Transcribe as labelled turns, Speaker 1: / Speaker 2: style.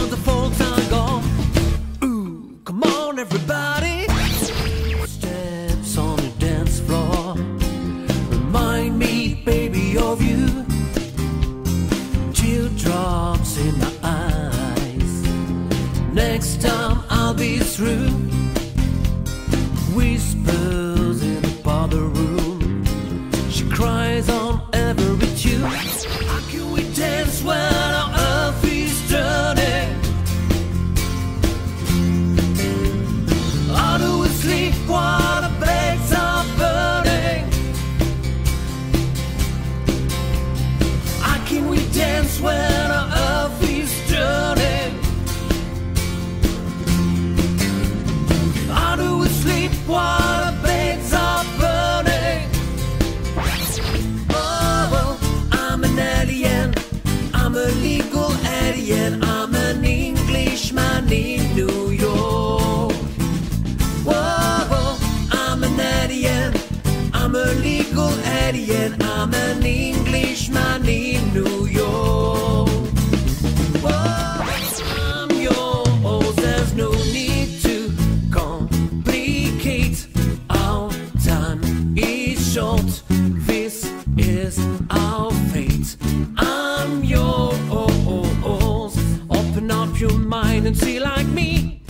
Speaker 1: till the folks are gone. Ooh, come on everybody. Steps on the dance floor remind me, baby, of you. Teardrops in my eyes. Next time I'll be through. Whispers in the bother room. She cries on every tune. How can we dance when our earth is turning? How do we sleep while the beds are burning? How can we dance when our earth is turning? How do we sleep while the beds are burning? Oh, well, I'm an alien, I'm a legal alien, I'm an Englishman in New York. Whoa, I'm an alien, I'm a legal alien, I'm an Englishman in New York. Whoa, I'm yours, there's no need to complicate. Our time is short, this is our fate. I'm yours, open up your mind and see like me.